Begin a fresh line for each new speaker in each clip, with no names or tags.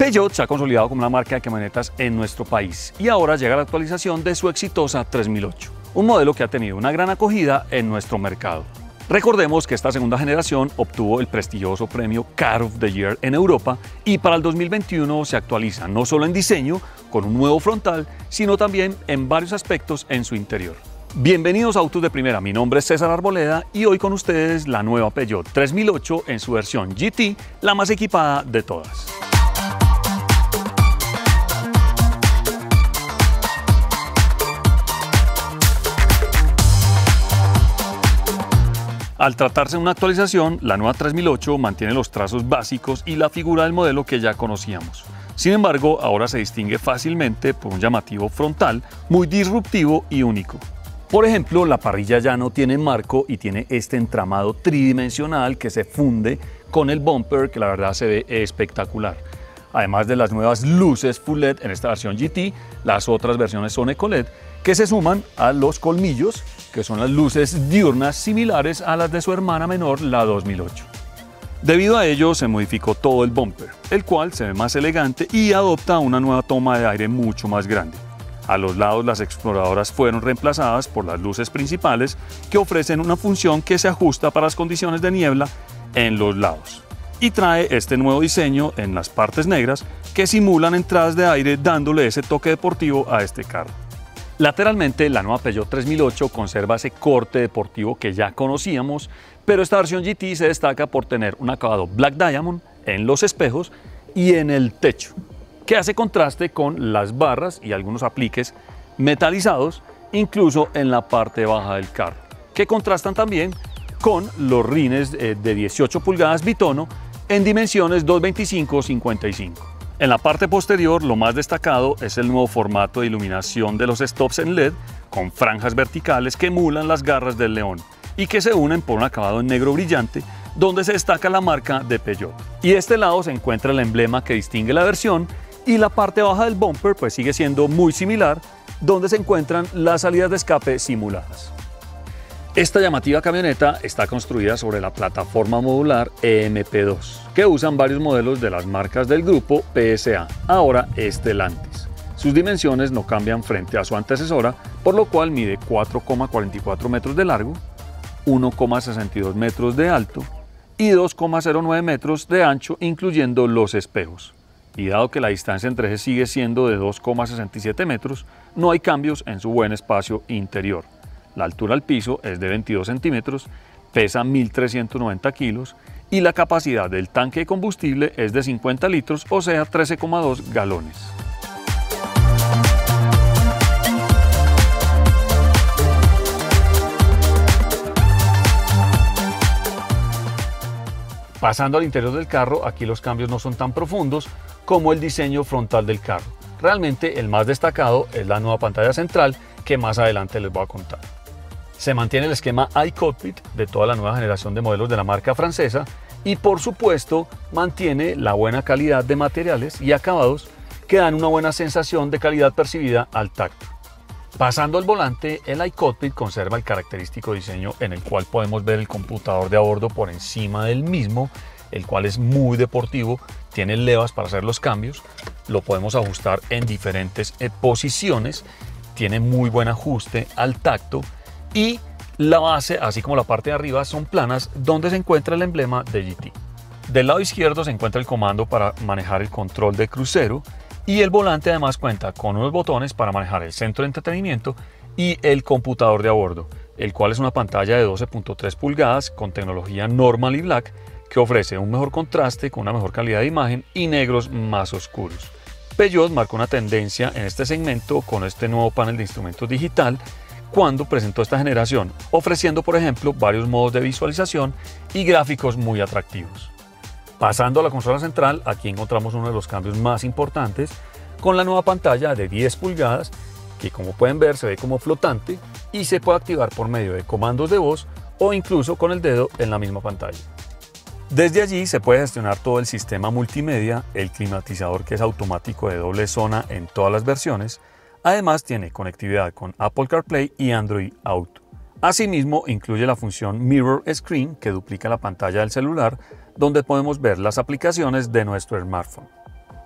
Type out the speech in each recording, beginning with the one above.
Peugeot se ha consolidado como una marca de camionetas en nuestro país y ahora llega la actualización de su exitosa 3008, un modelo que ha tenido una gran acogida en nuestro mercado. Recordemos que esta segunda generación obtuvo el prestigioso premio Car of the Year en Europa y para el 2021 se actualiza no solo en diseño, con un nuevo frontal, sino también en varios aspectos en su interior. Bienvenidos a Autos de Primera, mi nombre es César Arboleda y hoy con ustedes la nueva Peugeot 3008 en su versión GT, la más equipada de todas. Al tratarse de una actualización, la nueva 3008 mantiene los trazos básicos y la figura del modelo que ya conocíamos. Sin embargo, ahora se distingue fácilmente por un llamativo frontal muy disruptivo y único. Por ejemplo, la parrilla ya no tiene marco y tiene este entramado tridimensional que se funde con el bumper, que la verdad se ve espectacular. Además de las nuevas luces Full LED en esta versión GT, las otras versiones son Eco LED, que se suman a los colmillos, que son las luces diurnas similares a las de su hermana menor, la 2008. Debido a ello se modificó todo el bumper, el cual se ve más elegante y adopta una nueva toma de aire mucho más grande. A los lados las exploradoras fueron reemplazadas por las luces principales que ofrecen una función que se ajusta para las condiciones de niebla en los lados. Y trae este nuevo diseño en las partes negras que simulan entradas de aire dándole ese toque deportivo a este carro. Lateralmente, la nueva Peugeot 3008 conserva ese corte deportivo que ya conocíamos, pero esta versión GT se destaca por tener un acabado Black Diamond en los espejos y en el techo, que hace contraste con las barras y algunos apliques metalizados, incluso en la parte baja del carro, que contrastan también con los rines de 18 pulgadas bitono en dimensiones 225-55. En la parte posterior, lo más destacado es el nuevo formato de iluminación de los stops en LED con franjas verticales que emulan las garras del león y que se unen por un acabado en negro brillante donde se destaca la marca de Peugeot. Y de este lado se encuentra el emblema que distingue la versión y la parte baja del bumper pues sigue siendo muy similar, donde se encuentran las salidas de escape simuladas. Esta llamativa camioneta está construida sobre la plataforma modular EMP2, que usan varios modelos de las marcas del grupo PSA, ahora Stellantis. Sus dimensiones no cambian frente a su antecesora, por lo cual mide 4,44 metros de largo, 1,62 metros de alto y 2,09 metros de ancho, incluyendo los espejos. Y dado que la distancia entre ejes sigue siendo de 2,67 metros, no hay cambios en su buen espacio interior. La altura al piso es de 22 centímetros, pesa 1.390 kilos y la capacidad del tanque de combustible es de 50 litros, o sea 13,2 galones. Pasando al interior del carro, aquí los cambios no son tan profundos como el diseño frontal del carro. Realmente el más destacado es la nueva pantalla central que más adelante les voy a contar. Se mantiene el esquema iCockpit de toda la nueva generación de modelos de la marca francesa y por supuesto mantiene la buena calidad de materiales y acabados que dan una buena sensación de calidad percibida al tacto. Pasando al volante, el iCockpit conserva el característico diseño en el cual podemos ver el computador de a bordo por encima del mismo, el cual es muy deportivo, tiene levas para hacer los cambios, lo podemos ajustar en diferentes posiciones, tiene muy buen ajuste al tacto y la base, así como la parte de arriba, son planas donde se encuentra el emblema de GT. Del lado izquierdo se encuentra el comando para manejar el control de crucero y el volante además cuenta con unos botones para manejar el centro de entretenimiento y el computador de a bordo, el cual es una pantalla de 12.3 pulgadas con tecnología Normal y Black que ofrece un mejor contraste con una mejor calidad de imagen y negros más oscuros. Peugeot marcó una tendencia en este segmento con este nuevo panel de instrumentos digital cuando presentó esta generación, ofreciendo por ejemplo varios modos de visualización y gráficos muy atractivos. Pasando a la consola central, aquí encontramos uno de los cambios más importantes con la nueva pantalla de 10 pulgadas que, como pueden ver, se ve como flotante y se puede activar por medio de comandos de voz o incluso con el dedo en la misma pantalla. Desde allí se puede gestionar todo el sistema multimedia, el climatizador que es automático de doble zona en todas las versiones. Además tiene conectividad con Apple CarPlay y Android Auto. Asimismo incluye la función Mirror Screen que duplica la pantalla del celular donde podemos ver las aplicaciones de nuestro smartphone.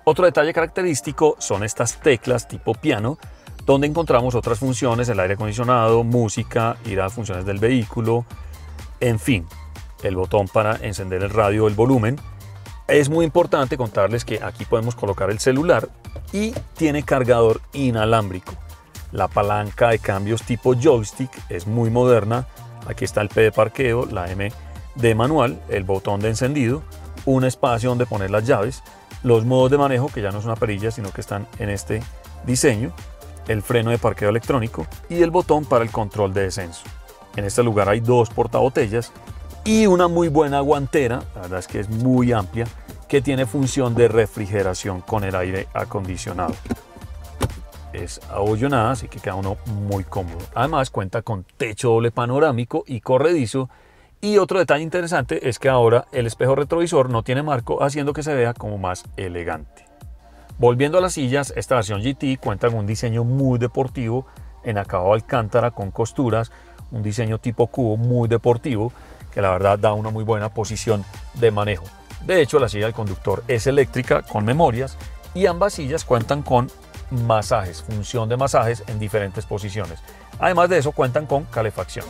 Otro detalle característico son estas teclas tipo piano, donde encontramos otras funciones, el aire acondicionado, música, ir a funciones del vehículo, en fin, el botón para encender el radio, el volumen. Es muy importante contarles que aquí podemos colocar el celular y tiene cargador inalámbrico. La palanca de cambios tipo joystick es muy moderna. Aquí está el P de parqueo, la M de manual, el botón de encendido, un espacio donde poner las llaves, los modos de manejo, que ya no es una perilla, sino que están en este diseño, el freno de parqueo electrónico y el botón para el control de descenso. En este lugar hay dos portabotellas y una muy buena guantera, la verdad es que es muy amplia, que tiene función de refrigeración con el aire acondicionado. Es abollonada, así que queda uno muy cómodo. Además cuenta con techo doble panorámico y corredizo. Y otro detalle interesante es que ahora el espejo retrovisor no tiene marco, haciendo que se vea como más elegante. Volviendo a las sillas, esta versión GT cuenta con un diseño muy deportivo en acabado alcántara con costuras, un diseño tipo cubo muy deportivo que la verdad da una muy buena posición de manejo. De hecho, la silla del conductor es eléctrica con memorias y ambas sillas cuentan con masajes, función de masajes en diferentes posiciones. Además de eso cuentan con calefacción.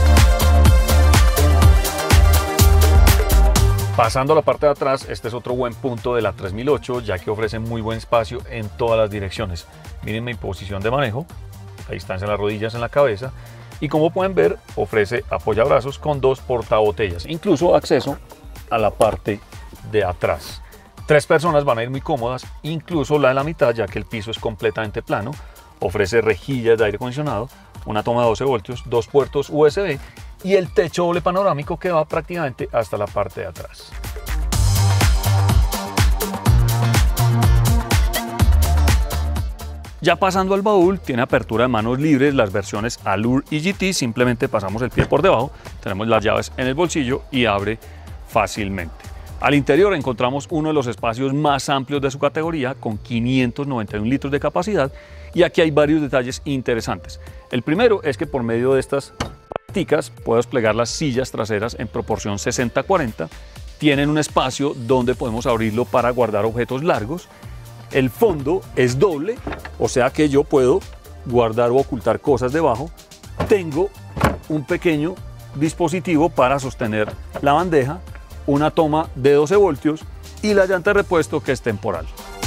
Pasando a la parte de atrás, este es otro buen punto de la 3008, ya que ofrece muy buen espacio en todas las direcciones. Miren mi posición de manejo, la distancia en las rodillas, en la cabeza, y como pueden ver, ofrece apoyabrazos con dos portabotellas, incluso acceso a la parte de atrás. 3 personas van a ir muy cómodas, incluso la de la mitad, ya que el piso es completamente plano. Ofrece rejillas de aire acondicionado, una toma de 12 voltios, 2 puertos USB y el techo doble panorámico que va prácticamente hasta la parte de atrás. Ya pasando al baúl, tiene apertura de manos libres las versiones Allure y GT, simplemente pasamos el pie por debajo, tenemos las llaves en el bolsillo y abre fácilmente. Al interior encontramos uno de los espacios más amplios de su categoría, con 591 litros de capacidad, y aquí hay varios detalles interesantes. El primero es que por medio de estas paticas puedo desplegar las sillas traseras en proporción 60-40, tienen un espacio donde podemos abrirlo para guardar objetos largos. El fondo es doble, o sea que yo puedo guardar o ocultar cosas debajo. Tengo un pequeño dispositivo para sostener la bandeja, una toma de 12 voltios y la llanta de repuesto, que es temporal.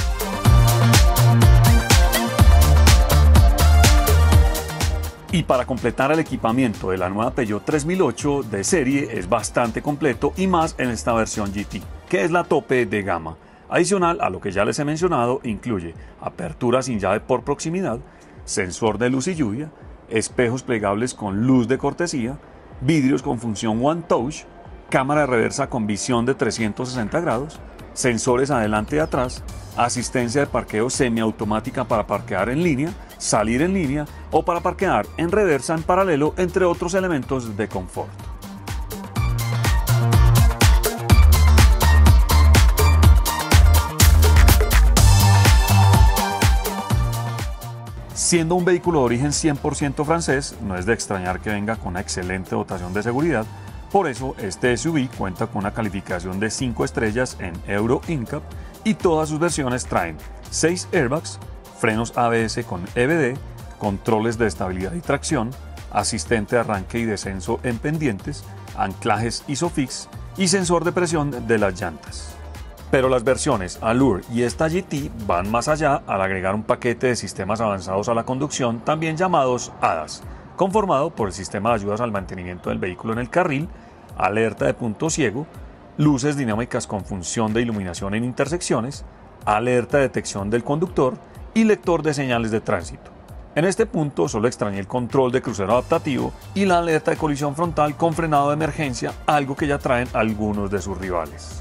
Y para completar el equipamiento de la nueva Peugeot 3008 de serie es bastante completo, y más en esta versión GT, que es la tope de gama. Adicional a lo que ya les he mencionado, incluye apertura sin llave por proximidad, sensor de luz y lluvia, espejos plegables con luz de cortesía, vidrios con función One Touch, cámara de reversa con visión de 360 grados, sensores adelante y atrás, asistencia de parqueo semiautomática para parquear en línea, salir en línea o para parquear en reversa en paralelo, entre otros elementos de confort. Siendo un vehículo de origen 100% francés, no es de extrañar que venga con una excelente dotación de seguridad. Por eso, este SUV cuenta con una calificación de 5 estrellas en Euro NCAP y todas sus versiones traen 6 airbags, frenos ABS con EBD, controles de estabilidad y tracción, asistente de arranque y descenso en pendientes, anclajes ISOFIX y sensor de presión de las llantas. Pero las versiones Allure y esta GT van más allá al agregar un paquete de sistemas avanzados a la conducción, también llamados ADAS, conformado por el sistema de ayudas al mantenimiento del vehículo en el carril, alerta de punto ciego, luces dinámicas con función de iluminación en intersecciones, alerta de detección del conductor y lector de señales de tránsito. En este punto solo extrañé el control de crucero adaptativo y la alerta de colisión frontal con frenado de emergencia, algo que ya traen algunos de sus rivales.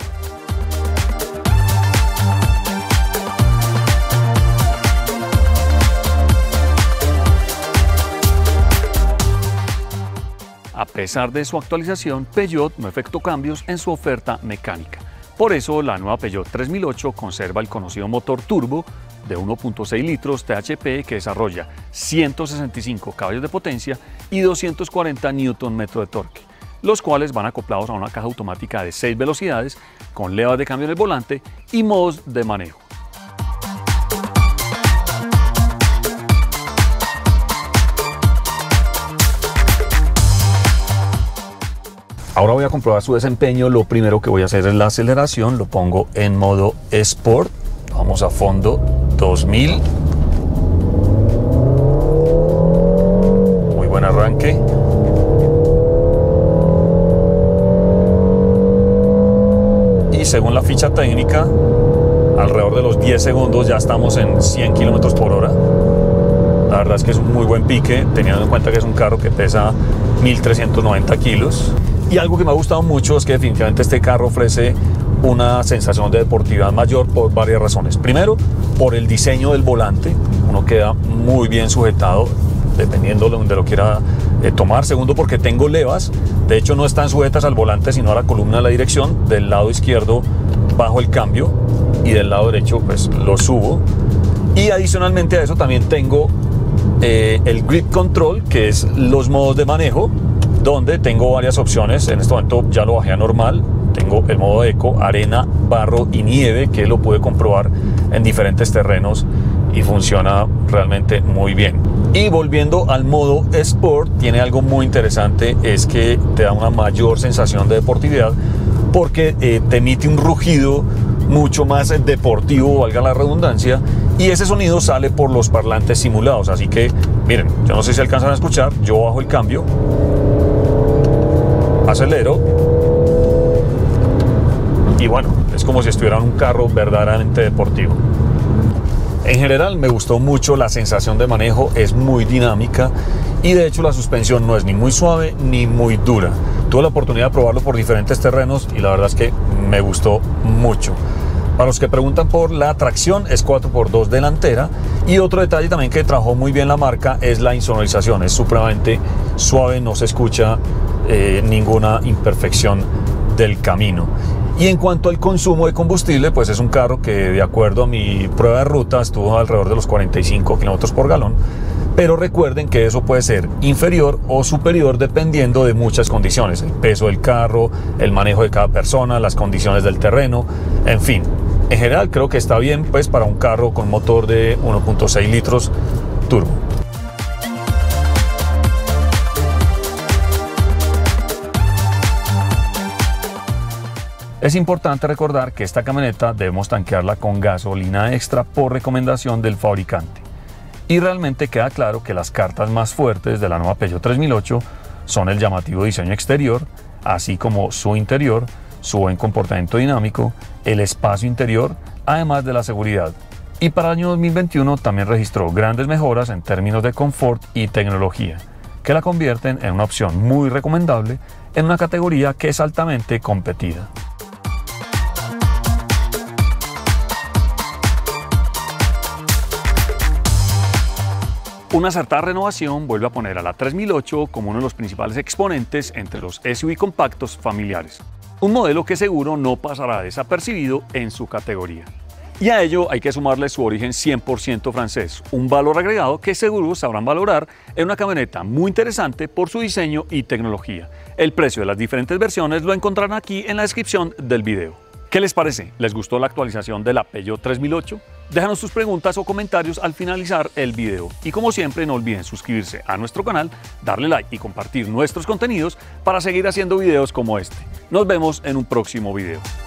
A pesar de su actualización, Peugeot no efectuó cambios en su oferta mecánica. Por eso, la nueva Peugeot 3008 conserva el conocido motor turbo de 1.6 litros THP que desarrolla 165 caballos de potencia y 240 Nm de torque, los cuales van acoplados a una caja automática de 6 velocidades con levas de cambio en el volante y modos de manejo. Ahora voy a comprobar su desempeño. Lo primero que voy a hacer es la aceleración. Lo pongo en modo Sport. Vamos a fondo 2000. Muy buen arranque. Y según la ficha técnica, alrededor de los 10 segundos ya estamos en 100 kilómetros por hora. La verdad es que es un muy buen pique, teniendo en cuenta que es un carro que pesa 1390 kilos. Y algo que me ha gustado mucho es que definitivamente este carro ofrece una sensación de deportividad mayor por varias razones. Primero, por el diseño del volante, uno queda muy bien sujetado dependiendo de donde lo quiera tomar. Segundo, porque tengo levas, de hecho no están sujetas al volante sino a la columna de la dirección. Del lado izquierdo bajo el cambio y del lado derecho pues lo subo. Y adicionalmente a eso también tengo el Grip Control, que es los modos de manejo, donde tengo varias opciones. En este momento ya lo bajé a normal. Tengo el modo Eco, arena, barro y nieve, que lo pude comprobar en diferentes terrenos y funciona realmente muy bien. Y volviendo al modo Sport, tiene algo muy interesante, es que te da una mayor sensación de deportividad porque te emite un rugido mucho más deportivo, valga la redundancia, y ese sonido sale por los parlantes simulados. Así que miren, yo no sé si alcanzan a escuchar, yo bajo el cambio, acelero y bueno, es como si estuviera en un carro verdaderamente deportivo. En general me gustó mucho la sensación de manejo, es muy dinámica y de hecho la suspensión no es ni muy suave ni muy dura. Tuve la oportunidad de probarlo por diferentes terrenos y la verdad es que me gustó mucho. Para los que preguntan por la tracción, es 4x2 delantera. Y otro detalle también que trabajó muy bien la marca es la insonorización. Es supremamente suave, no se escucha ninguna imperfección del camino. Y en cuanto al consumo de combustible, pues es un carro que de acuerdo a mi prueba de ruta estuvo alrededor de los 45 kilómetros por galón. Pero recuerden que eso puede ser inferior o superior dependiendo de muchas condiciones. El peso del carro, el manejo de cada persona, las condiciones del terreno, en fin. En general creo que está bien pues para un carro con motor de 1.6 litros turbo. Es importante recordar que esta camioneta debemos tanquearla con gasolina extra por recomendación del fabricante. Y realmente queda claro que las cartas más fuertes de la nueva Peugeot 3008 son el llamativo diseño exterior, así como su interior, su buen comportamiento dinámico, el espacio interior, además de la seguridad. Y para el año 2021 también registró grandes mejoras en términos de confort y tecnología, que la convierten en una opción muy recomendable en una categoría que es altamente competida. Una acertada renovación vuelve a poner a la 3008 como uno de los principales exponentes entre los SUV compactos familiares. Un modelo que seguro no pasará desapercibido en su categoría. Y a ello hay que sumarle su origen 100% francés, un valor agregado que seguro sabrán valorar en una camioneta muy interesante por su diseño y tecnología. El precio de las diferentes versiones lo encontrarán aquí en la descripción del video. ¿Qué les parece? ¿Les gustó la actualización de la Peugeot 3008? Déjanos sus preguntas o comentarios al finalizar el video. Y como siempre, no olviden suscribirse a nuestro canal, darle like y compartir nuestros contenidos para seguir haciendo videos como este. Nos vemos en un próximo video.